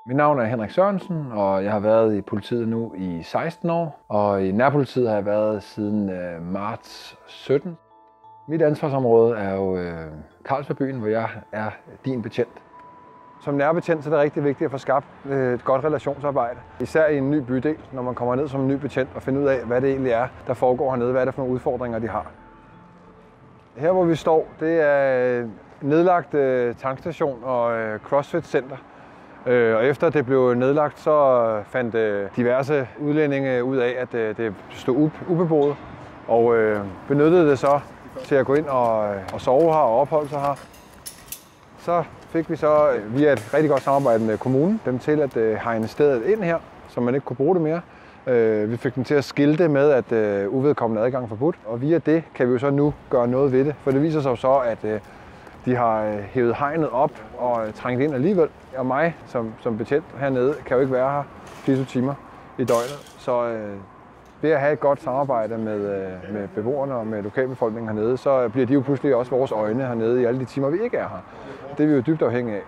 Mit navn er Henrik Sørensen, og jeg har været i politiet nu i 16 år. Og i nærpolitiet har jeg været siden marts 17. Mit ansvarsområde er jo Carlsbergbyen, hvor jeg er din betjent. Som nærbetjent så er det rigtig vigtigt at få skabt et godt relationsarbejde. Især i en ny bydel, når man kommer ned som en ny betjent og finder ud af, hvad det egentlig er, der foregår hernede. Hvad er det for nogle udfordringer, de har. Her hvor vi står, det er nedlagt tankstation og CrossFit-center. Og efter det blev nedlagt, så fandt diverse udlændinge ud af, at det stod ubeboet, og benyttede det så til at gå ind og sove her og opholde sig her. Så fik vi så via et rigtig godt samarbejde med kommunen dem til at hegne stedet ind her, så man ikke kunne bruge det mere. Vi fik dem til at skilte med, at uvedkommende adgang forbudt, og via det kan vi jo så nu gøre noget ved det, for det viser sig jo så, at de har hævet hegnet op og trængt ind alligevel. Og mig som betjent hernede kan jo ikke være her 24 timer i døgnet. Så ved at have et godt samarbejde med beboerne og med lokalbefolkningen hernede, så bliver de jo pludselig også vores øjne hernede i alle de timer, vi ikke er her. Det er vi jo dybt afhængige af.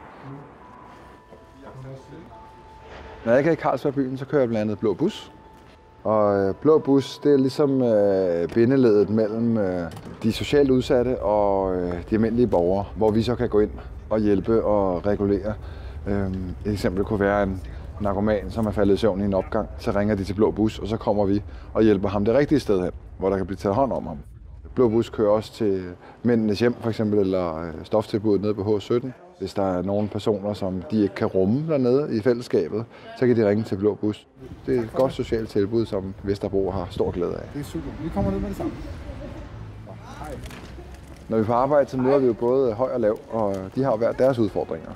Når jeg ikke er i Carlsbergbyen, så kører jeg blandt andet blå bus. Og blå bus, det er ligesom bindeledet mellem de socialt udsatte og de almindelige borgere, hvor vi så kan gå ind og hjælpe og regulere. Et eksempel kunne være en narkoman, som er faldet i søvn i en opgang. Så ringer de til blå bus, og så kommer vi og hjælper ham det rigtige sted hen, hvor der kan blive taget hånd om ham. Blå bus kører også til Mændenes Hjem for eksempel, eller stoftilbuddet nede på H17. Hvis der er nogle personer, som de ikke kan rumme dernede i fællesskabet, så kan de ringe til blå bus. Det er et godt socialt tilbud, som Vesterbro har stor glæde af. Det er super. Vi kommer ned med det samme. Hej. Når vi er på arbejde, så møder vi jo både høj og lav, og de har hver deres udfordringer.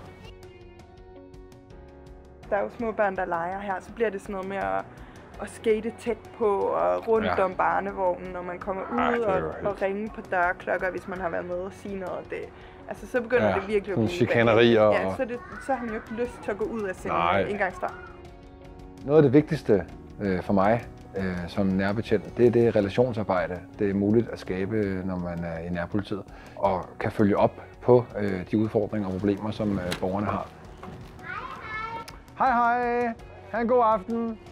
Der er jo små børn, der leger her, så bliver det sådan noget med at skate tæt på og rundt om barnevognen, når man kommer ud og ringe på dørklokker, hvis man har været med og sige noget. Altså, så begynder det virkelig at blive chikanerier. Ja, så har man jo ikke lyst til at gå ud af sin indgangsdør. Noget af det vigtigste for mig som nærbetjent, det er det relationsarbejde, det er muligt at skabe, når man er i nærpolitiet, og kan følge op på de udfordringer og problemer, som borgerne har. Hej hej! Ha' en god aften!